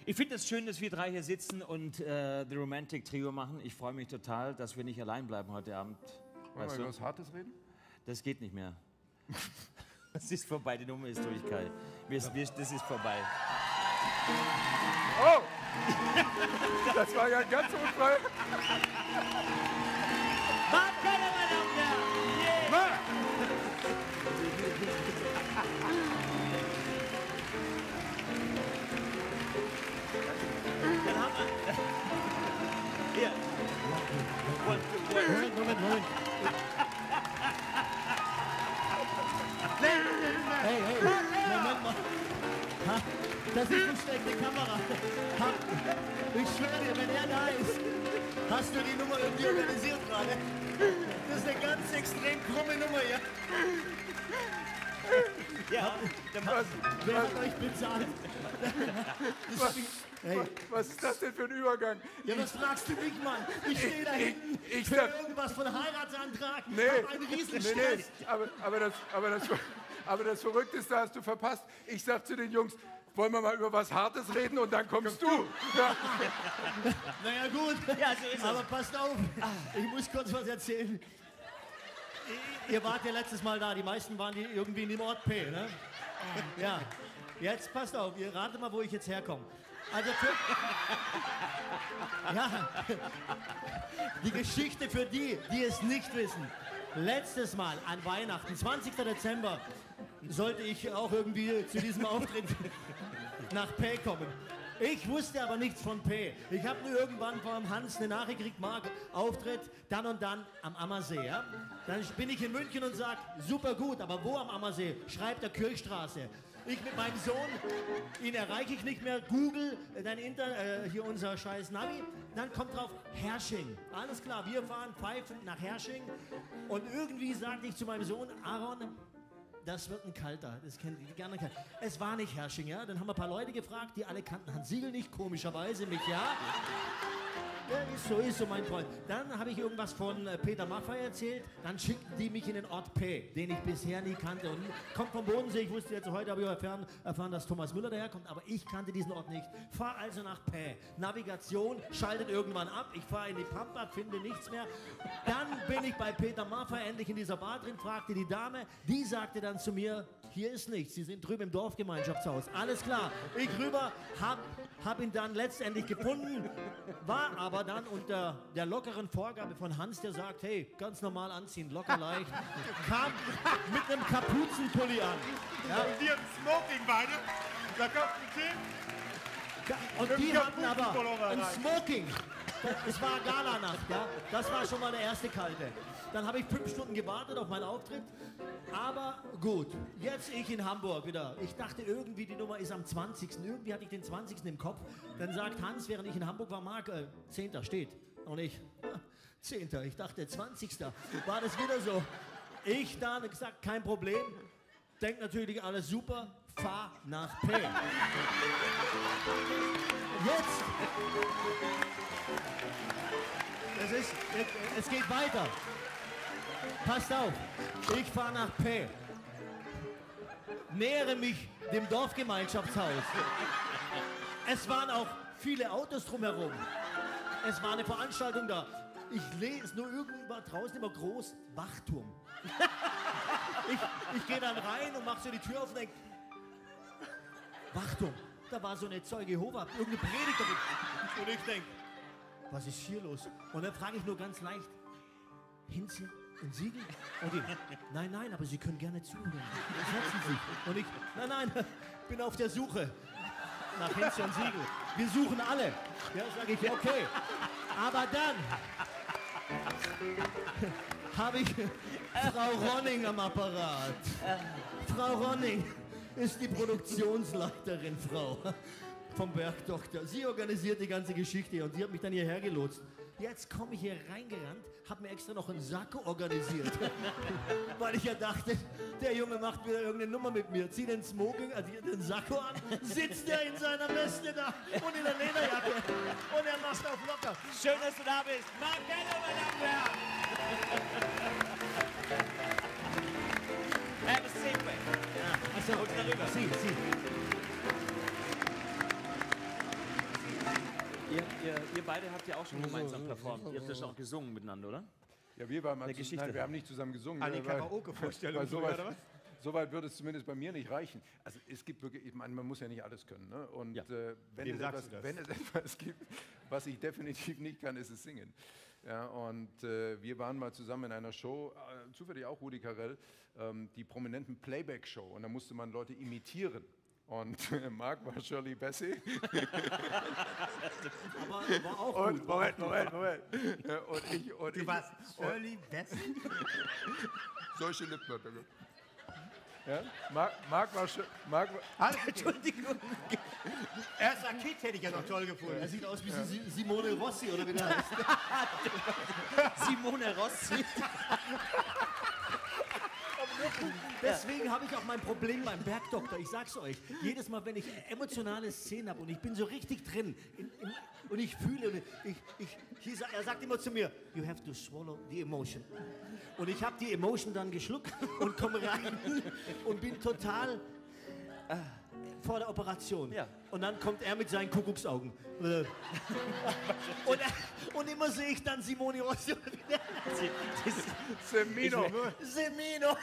Ich finde es schön, dass wir drei hier sitzen und The Romantic Trio machen. Ich freue mich total, dass wir nicht allein bleiben heute Abend. Wollen wir über was Hartes reden? Das geht nicht mehr. Das ist vorbei, die Nummer ist durch, Kai. Das ist vorbei. Oh! Das war ja ganz unfrei. Dann haben wir... Hier. Moment. Hey, Moment mal. Ha, das ist eine schlechte Kamera. Ha, ich schwöre dir, wenn er da ist, hast du die Nummer irgendwie organisiert gerade. Das ist eine ganz extrem krumme Nummer hier. Ja, Wer hat euch bezahlt? Was ist das denn für ein Übergang? Ja, was fragst du mich, Mann? Ich stehe da hinten ich für sag- irgendwas von Heiratsantrag. Nee, Hab einen Riesenstress. aber das Verrückteste hast du verpasst. Ich sag zu den Jungs, wollen wir mal über was Hartes reden und dann kommst du. Ja. Naja, gut. Ja, so ist es. Aber passt auf, ich muss kurz was erzählen. Ihr wart ja letztes Mal da, die meisten waren irgendwie in dem Ort P, ne? Ja, jetzt passt auf, ihr ratet mal, wo ich jetzt herkomme. Also ja, die Geschichte für die, die es nicht wissen. Letztes Mal an Weihnachten, 20. Dezember, sollte ich auch irgendwie zu diesem Auftritt nach P kommen. Ich wusste aber nichts von P. Ich habe nur irgendwann vom Hans eine Nachricht gekriegt, Marc, Auftritt dann und dann am Ammersee. Ja? Dann bin ich in München und sage, super gut, aber wo am Ammersee? Schreibt der Kirchstraße. Ich mit meinem Sohn, ihn erreiche ich nicht mehr, Google, dann hier unser scheiß Navi, dann kommt drauf Hersching. Alles klar, wir fahren pfeifend nach Hersching und irgendwie sagte ich zu meinem Sohn, Aaron, das wird ein kalter, das kennt ihr gerne. Es war nicht Hersching, ja. Dann haben wir ein paar Leute gefragt, die alle kannten Hans Siegel nicht, komischerweise mich, ja. Ja, ist so, mein Freund. Dann habe ich irgendwas von Peter Maffay erzählt. Dann schickten die mich in den Ort P, den ich bisher nie kannte. Und kommt vom Bodensee. Ich wusste jetzt, heute habe ich erfahren, dass Thomas Müller daherkommt. Aber ich kannte diesen Ort nicht. Fahr also nach P. Navigation schaltet irgendwann ab. Ich fahre in die Pampa, finde nichts mehr. Dann bin ich bei Peter Maffay endlich in dieser Bar drin, fragte die Dame. Die sagte dann zu mir, hier ist nichts. Sie sind drüben im Dorfgemeinschaftshaus. Alles klar. Ich rüber, hab ihn dann letztendlich gefunden, war aber dann unter der lockeren Vorgabe von Hans, der sagt, hey, ganz normal anziehen, locker leicht, kam mit einem Kapuzenpulli an. Ja. Und die haben Smoking beide. Da kommt ein Team. Und die hatten aber Kapuzenpullover ein rein. Smoking. Es war Galanacht, ja. Das war schon mal der erste kalte. Dann habe ich 5 Stunden gewartet auf meinen Auftritt. Aber gut, jetzt ich in Hamburg wieder. Ich dachte irgendwie, die Nummer ist am 20. Irgendwie hatte ich den 20. im Kopf. Dann sagt Hans, während ich in Hamburg war, Marc, 10. steht. Und ich, 10. Ich dachte, 20. War das wieder so. Ich dann gesagt, kein Problem. Denk natürlich alles super. Fahr nach P. Jetzt. Es geht weiter. Passt auf, ich fahre nach P. Nähere mich dem Dorfgemeinschaftshaus. Es waren auch viele Autos drumherum. Es war eine Veranstaltung da. Ich lese nur irgendwo draußen immer groß Wachturm. Ich gehe dann rein und mache so die Tür auf und denke, Wachturm. Da war so eine Zeuge Jehova, irgendeine Predigerin. Und ich denke, was ist hier los? Und dann frage ich nur ganz leicht, Hinze und Siegel? Und die, nein, aber Sie können gerne zuhören. Setzen Sie sich. Und ich, nein, bin auf der Suche nach Hinze und Siegel. Wir suchen alle. Ja, sage ich, okay. Aber dann habe ich Frau Ronning am Apparat. Frau Ronning ist die Produktionsleiterin, Frau vom Bergdoktor. Sie organisiert die ganze Geschichte und sie hat mich dann hierher gelotst. Jetzt komme ich hier reingerannt, habe mir extra noch einen Sakko organisiert, weil ich ja dachte, der Junge macht wieder irgendeine Nummer mit mir. Zieh den Smoking, also den Sakko an, sitzt er in seiner Weste da und in der Lederjacke und er macht auf locker. Schön, dass du da bist. Marc Keller, meine Damen und Herren. Have a seat, mate. Achso, Und darüber. Sie. Ihr beide habt ja auch schon gemeinsam performt. Ihr habt ja schon auch gesungen miteinander, oder? Ja, wir waren mal Geschichte. nein, wir haben nicht zusammen gesungen. An die weil- Karaoke-Vorstellung weil sogar, oder was? so weit würde es zumindest bei mir nicht reichen. Also es gibt wirklich, ich meine, man muss ja nicht alles können. Ne? Und Ja. wenn, Wem sagst du das? wenn es etwas gibt, was ich definitiv nicht kann, ist es singen. Ja, und wir waren mal zusammen in einer Show, zufällig auch Rudi Carrell, die prominenten Playback-Show. Und da musste man Leute imitieren. Und Marc war Shirley Bassey. Aber war auch gut. Moment. Ja, und Du ich, warst Shirley Bassey? solche Lipwörter. Ja? Marc war Entschuldigung. Erst Kid hätte ich ja noch toll gefunden. Er sieht aus wie Simone Rossi oder wie der heißt. Simone Rossi. Deswegen habe ich auch mein Problem beim Bergdoktor. Ich sag's euch, jedes Mal, wenn ich emotionale Szenen habe und ich bin so richtig drin und ich fühle, und er sagt immer zu mir, you have to swallow the emotion. Und ich habe die Emotion dann geschluckt und komme rein und bin total vor der Operation. Ja. Und dann kommt er mit seinen Kuckucksaugen. Und immer sehe ich dann Simone Rossi. Semino. Semino.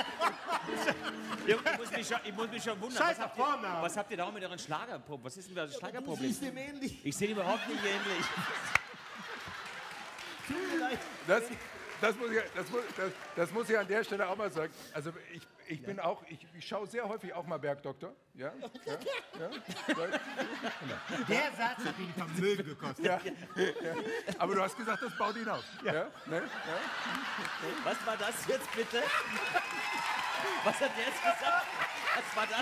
Ich muss mich schon wundern. Scheiß Vorname. Was habt ihr da mit euren Schlagerproblem? Was ist denn das Du Schlagerproblem? siehst ihm ähnlich. Ich sehe ihn überhaupt nicht ähnlich. Tut mir leid. Das muss ich an der Stelle auch mal sagen. Also ich bin auch, ich schaue sehr häufig auch mal Bergdoktor. Ja? Der Satz hat ihn Vermögen gekostet. Ja. Aber du hast gesagt, das baut ihn auf. Ja. Ne? Ja? Was war das jetzt bitte? Was hat der jetzt gesagt? Was war das?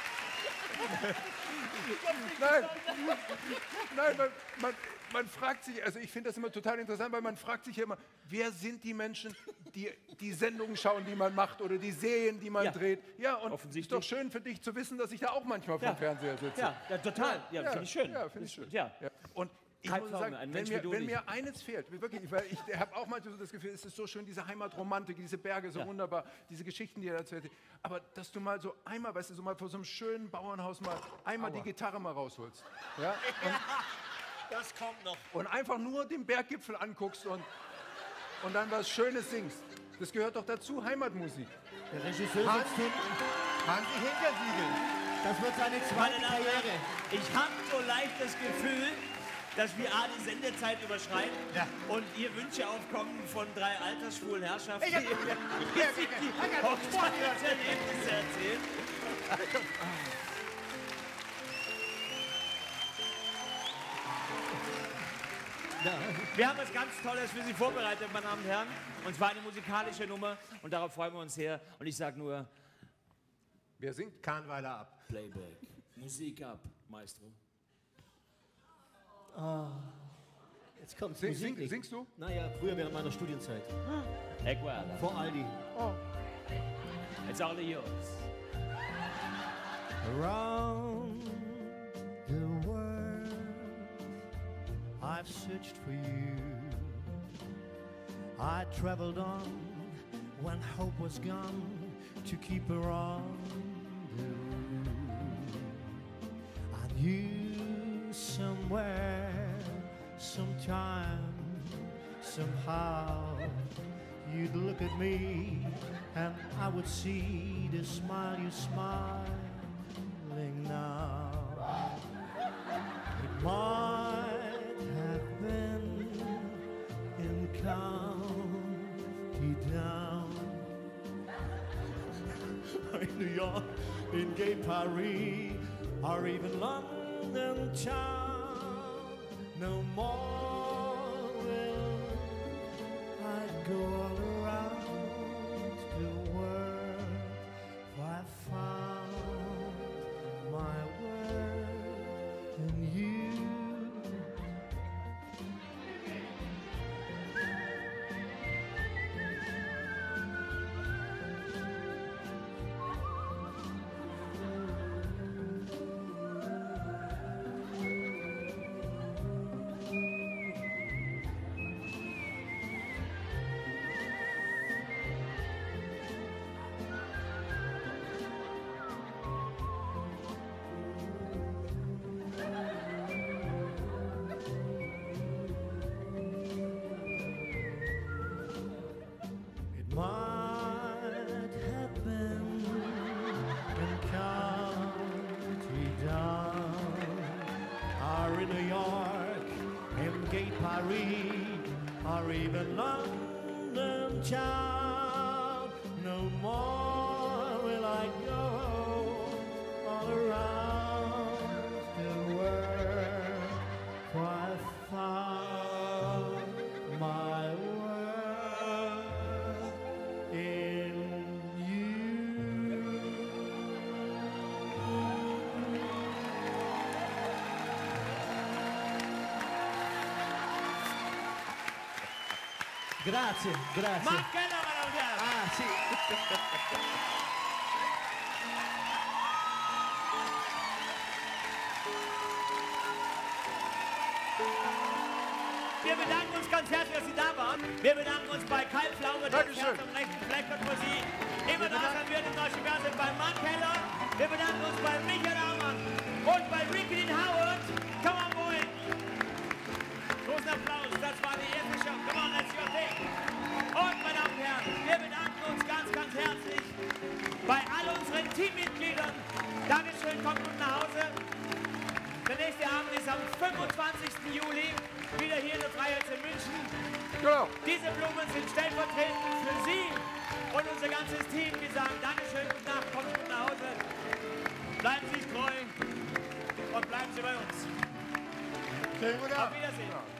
Nein, man fragt sich, also ich finde das immer total interessant, weil man fragt sich ja immer, wer sind die Menschen, die die Sendungen schauen, die man macht oder die Serien, die man Ja. dreht. Ja, und es Offensichtlich. ist doch schön für dich zu wissen, dass ich da auch manchmal vor dem Fernseher sitze. Ja, total. Ja, finde ich schön. Ja, finde ich schön. Ja. Ja. Und ich Kai muss Pflaume, sagen, ein wenn, Mensch wie du wenn nicht. mir eines fehlt, wirklich, weil ich habe auch manchmal so das Gefühl, es ist so schön, diese Heimatromantik, diese Berge, so wunderbar, diese Geschichten, die er erzählt. Aber dass du mal so einmal, weißt du, so mal vor so einem schönen Bauernhaus mal einmal die Gitarre mal rausholst. Ja? Das kommt noch. Und einfach nur den Berggipfel anguckst und dann was Schönes singst. Das gehört doch dazu, Heimatmusik. Der Regisseur sitzt hin. Hansi Hintersiegel. Das wird seine Meine zweite Damen und Karriere. Herren, ich habe so leicht das Gefühl, dass wir A, die Sendezeit überschreiten Ja. und ihr Wünsche aufkommen von 3 altersschwulen Herrschaften, Ich hab- die die Hochzeitserlebnisse erzählen. Wir haben was ganz Tolles für Sie vorbereitet, meine Damen und Herren. Und zwar eine musikalische Nummer und darauf freuen wir uns sehr. Und ich sage nur, Wer singt? Kahnweiler ab. Playback, Musik ab, Maestro. Jetzt kommt Sing, Musik nicht. singst du? Naja, früher während meiner Studienzeit. Eguala, Vor Aldi. it's all yours. Around the world, I've searched for you. I traveled on when hope was gone to keep her on the road. I knew somewhere, sometime, somehow, you'd look at me and I would see the smile you're smiling now. It might have been in county down, or in New York, in gay Paris, or even London town. No more will I go all around the world, for I found my world in you. Paris or even London town. No more will I go all around the world, for I found my world in you. Grazie, grazie. Mark Keller, meine Damen und Herren. Ah, sì. Wir bedanken uns ganz herzlich, dass Sie da waren. Wir bedanken uns bei Kai Pflaume, der Herz am rechten Fleck und wo Sie immer da sein wird im Deutschen Fernsehen, bei Mark Keller. Wir bedanken uns bei Michael Aumann und bei Ricky Dean Howard. Come on, boy. Großen Applaus, das war die erste Show. Come on, let's your thing. Und, meine Damen und Herren, wir bedanken uns ganz, ganz herzlich bei all unseren Teammitgliedern. Dankeschön, kommt gut nach Hause. Der nächste Abend ist am 25. Juli, wieder hier in der Freiheit in München. Genau. Diese Blumen sind stellvertretend für Sie und unser ganzes Team. Wir sagen Dankeschön, gute Nacht, kommt gut nach Hause. Bleiben Sie sich treu und bleiben Sie bei uns. Schönen guten Auf Abend. Wiedersehen.